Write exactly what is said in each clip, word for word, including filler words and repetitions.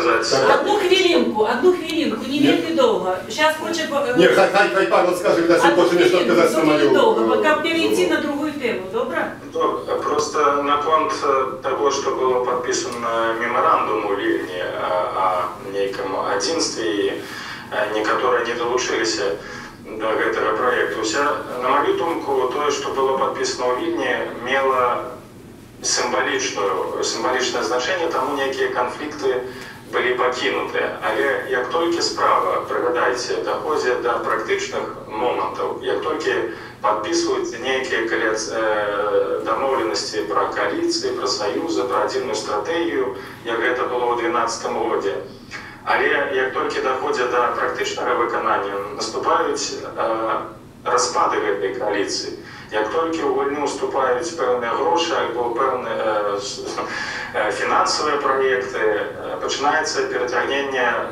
сказать? Одну хвилинку, одну хвилинку, не вельми долго. Сейчас хочет... Нет, хай, хай, хай Павел скажет, когда он хочет нечто сказать самому. Долго, пока перейти на другую тему, добро? Просто на конт того, что было подписано меморандум у Вильни о неком одинстве, некоторые не долучились до этого проекта. На мою думку, то, что было подписано у Вильни, имело символичное значение, тому некие конфликты были покинуты. Але як тільки справа, пригадайте, доходить до практичних моментів, як тільки підписуються некие домовленості про коаліції, про союзи, про одну стратегію, як це було у дві тисячі дванадцятому році. Але як тільки доходить до практичного виконання, наступають розпади цієї коаліції. Як тільки у війну вступають певні гроші або певні е, фінансові проєкти, починається перетягнення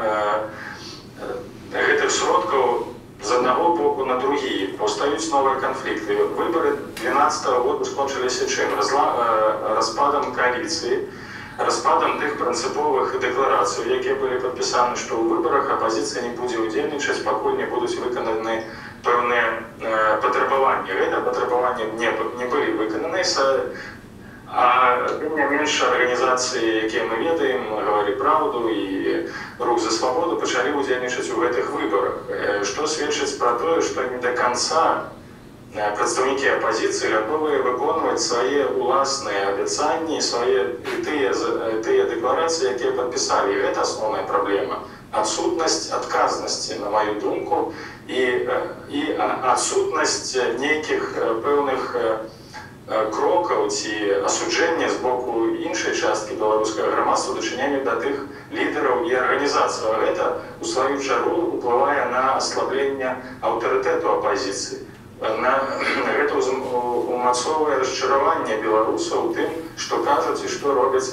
цих сродків з одного боку на другий. Повстають нові конфлікти. Вибори дві тисячі дванадцятого року скончилися чим? Розпадом коаліції, розпадом тих принципових декларацій, які були підписані, що у виборах опозиція не буде удільничати, поки не будуть виконані певні потребування. Ці потребування не, не були виконані, а тим не менше організації, які ми ведаємо, «Говори правду» і «Рух за свободу» почали удільничати у цих виборах, що свідчить про те, що не до кінця представники опозиції готові виконувати свої власні обіцяння, свої ті декларації, які підписали. І це основна проблема. Отсутність відказності, на мою думку, і, і відсутність деяких певних кроків чи осудження з боку іншої частини білоруського громадства дочинення до тих лідерів і організацій. А це, у свою чергу, впливає на ослаблення авторитету опозиції. На це умацовує розчарування білорусів тим, що кажуть і що роблять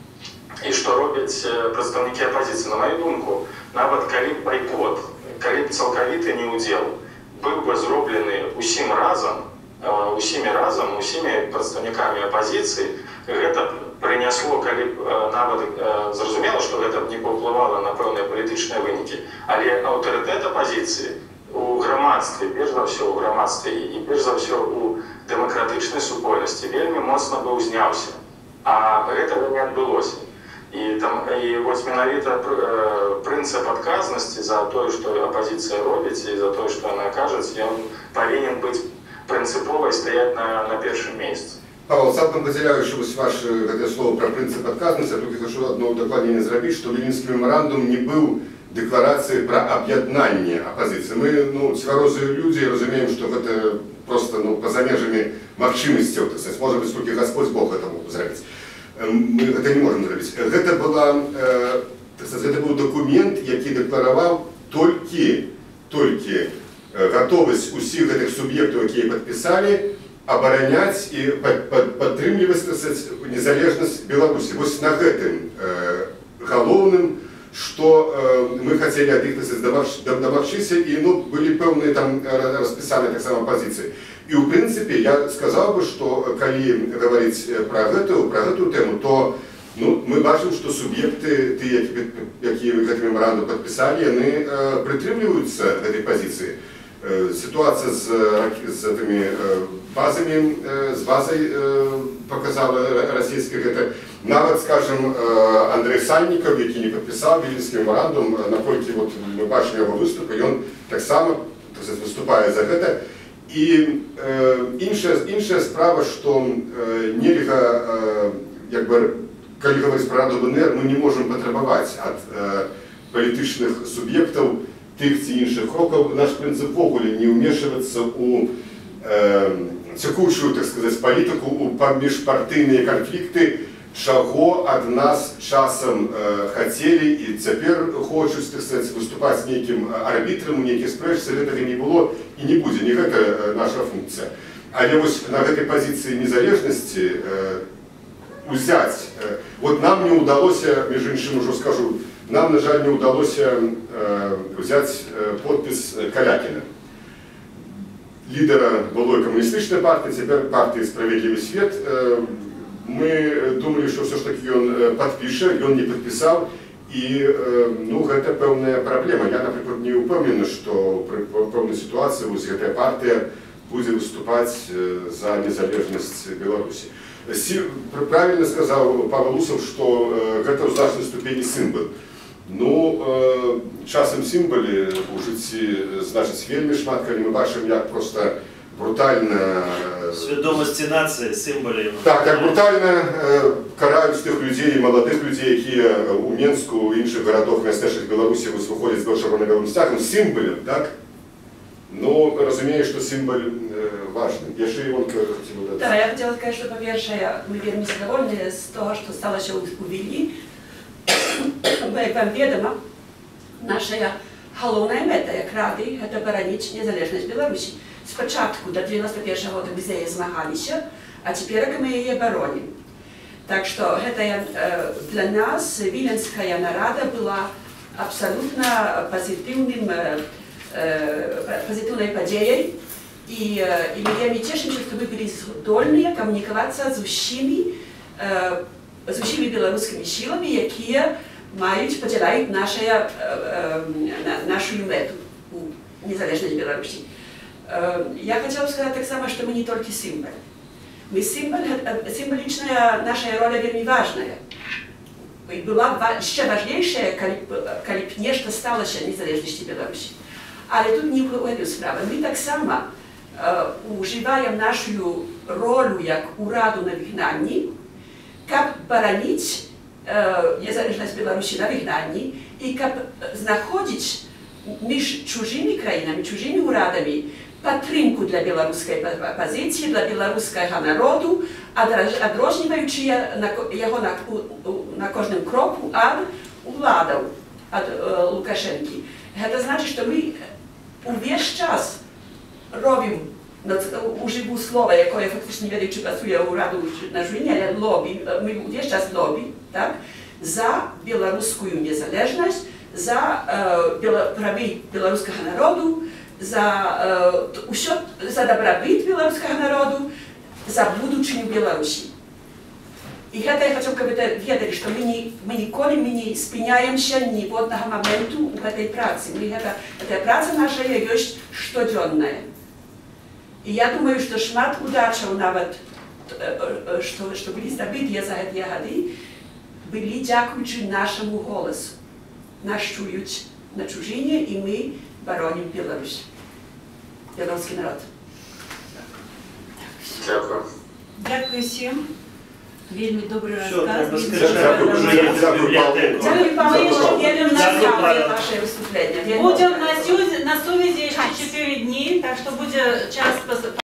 і що роблять представники опозиції. На мою думку, навіть коли бойкот, коли цілковитий неуділ був би зроблений усім разом, усіми разом, усіми представниками опозиції, це принесло, коли навіть зрозуміло, що це не повпливало на певні політичні виники, але авторитет опозиції у громадстві, перш за все у громадстві і перш за все у демократичній супольності вельми моцно би узнявся. А цього не відбулося. І, там, і ось менавіта принцип відказності за те, що опозиція робить, і за те, що вона каже, він повинен бути принципово і стояти на, на першому місці. Павел, цалком подзяляючи ваше слово про принцип відказності, я тільки хочу одне удокладнення зробити, що Вільнюський меморандум не був декларацией про объединение оппозиции. Мы, ну, тверозые люди, разумеем, что это просто, ну, поза межами мовчимости, так сказать, может быть, только Господь Бог это мог сделать. Мы это не можем сделать. Это была, так сказать, это был документ, який декларовал только, только готовность усіх этих субъектов, які подписали, оборонять и подтримливать, так сказать, незалежность Беларуси. Вот на этом головным, что э, мы хотели от них домовчиться, и ну, были певные там расписания так само позиции. И в принципе я сказал бы, что коли говорить про эту, про эту тему, то ну, мы бачим, что субъекты, те, які этот меморандум подписали, они э, притримливаются этой позиции. Э, ситуация с, с этими э, базами, э, с базой э, показала российская, это навіть, скажем, Андрей Сальников, який не підписав Вільнюський меморандум, наскільки вот ми бачимо його виступи, і він так само виступає за це. І е, інша, інша справа, що е, нельга, е, якби, коли говорить про Раду ЛНР, ми не можемо потребувати від е, політичних суб'єктів тих чи інших кроків. Наш принцип в ogóle не вмішуватися у е, текучу, так сказати, політику, у міжпартійні конфлікти, чего от нас часом э, хотели и теперь хочуть, так сказать, выступать неким арбитром, неким спречься, этого не было и не будет, не это э, наша функция. Але ось на этой позиции незалежности э, взять, э, вот нам не удалось, между іншим уже скажу, нам, на жаль, не удалось э, взять э, подпись Калякина, лидера былой коммунистической партии, теперь партии «Справедливый свет». Э, Мы думали, что все ж таки он подпишет, и он не подписал. І ну, гэта пэўная праблема. Я, напрыклад, не ўпэўнены, што пры пэўнай сітуацыі вось гэтая партыя будзе выступаць за незалежнасць Беларусі. Правільна сказаў Павел Усов, што гэта ў значнай ступені сімвал. Ну, часам сімвалы у жыцці значыць вельмі шмат, калі мы бачым, як проста брутальна... Свідомості нації, символів. Так, як брутальна караюць тых людзей, маладых людзей, якія ў Менску, у іншых гарадах, мястэчках Беларусі выходзяць з чырвона-белым сцягам, сімвалем, так? Ну, разумею, што сімвал важны. Яшчэ Івонка хацела дадаць. Да, я хотела сказать, что, по-перше, мы вельмі задовольны з того, што сталася ў Вільні. Як вам ведома, наша галоўная мэта, як рады, гэта бараніць незалежнасць Беларусі. Спачатку до девяносто первого года мы за яе змагаліся, а цяпер мы яе баронім. Так што гэта для нас віленская нарада была абсалютна пазітыўным, пазітыўнай падзеяй. І мы вельмі цешымся, што мы былі здольныя камунікавацца з усімі, з усімі беларускімі сіламі, якія маюць, падзяляюць нашу мэту у незалежнай Беларусі. Я хотела сказать так само, что мы не только символ. Мы символ, символичная наша роля вельми важная. И была еще важнейшая, когда нечто сталося незалежностью Беларуси. Але тут не в эту справу. Мы так само уживаем нашу роль как ураду на вигнании, как баранить незалежность Беларуси на вигнании и как находить между чужими краинами, чужими урадами падтрымку для беларускай пазіцыі, для беларускага народу, адрозніваючы яго на кожным кроку ад уладаў, ад Лукашэнкі. Гэта значыць, што мы увесь час робім, ужыву слова, якое фактычна не ведаю, чи працуе ўраду на жуйне, але лобі, мы увесь час лобі, так, за беларускую незалежнасць, за правы беларускага народу, за ўсё, за дабрабыт беларускага народу, за будучыню Беларусі. І гэта я хачу, каб вы ведалі, што мы ніколі не спыняемся ніводнага моменту ў гэтай працы. Гэтая праца наша ёсць штодзённая. І я думаю, што шмат удачаў нават, што былі здабытыя за гэтыя гады, былі дзякуючы нашаму голасу. Нас чуюць на чужыне, і мы баронім Беларусь. Беларускі народ. Дякую. Дякую всім. Вельмі добрий Що, розказ. треба вельмі скажати, добрий вже розказ. є в бібліотеку. Дякую, Павло, що віримо на Дякую, саме Павло. ваше виступлення. Будем на сюзі- на совісті ще чотири дні, так що буде час пос-